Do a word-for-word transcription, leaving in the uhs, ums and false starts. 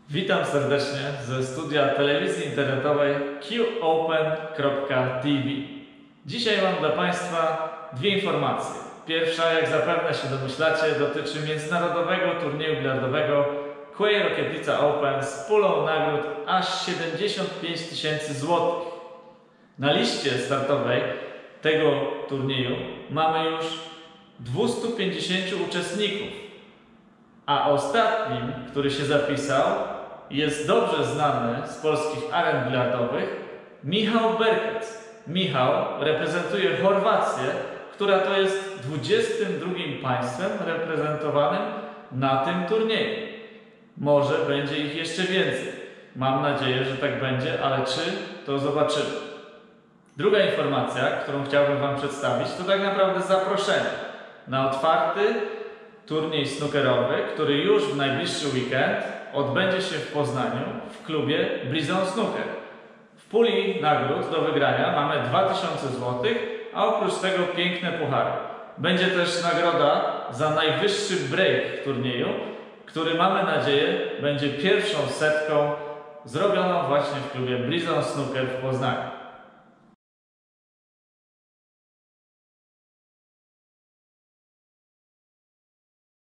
Witam serdecznie ze studia telewizji internetowej Q Open kropka T V. Dzisiaj mam dla Państwa dwie informacje. Pierwsza, jak zapewne się domyślacie, dotyczy międzynarodowego turnieju bilardowego Quay Rokietnica Open z pulą nagród aż siedemdziesiąt pięć tysięcy złotych. Na liście startowej tego turnieju mamy już dwieście pięćdziesięciu uczestników, a ostatnim, który się zapisał, jest dobrze znany z polskich aren bilardowych Michał Berkec. Michał reprezentuje Chorwację, która to jest dwudziestym drugim państwem reprezentowanym na tym turnieju. Może będzie ich jeszcze więcej. Mam nadzieję, że tak będzie, ale czy, to zobaczymy. Druga informacja, którą chciałbym Wam przedstawić, to tak naprawdę zaproszenie na otwarty turniej snookerowy, który już w najbliższy weekend odbędzie się w Poznaniu w klubie Blizon Snooker. W puli nagród do wygrania mamy dwa tysiące złotych, a oprócz tego piękne puchary. Będzie też nagroda za najwyższy break w turnieju, który mamy nadzieję będzie pierwszą setką zrobioną właśnie w klubie Blizon Snooker w Poznaniu.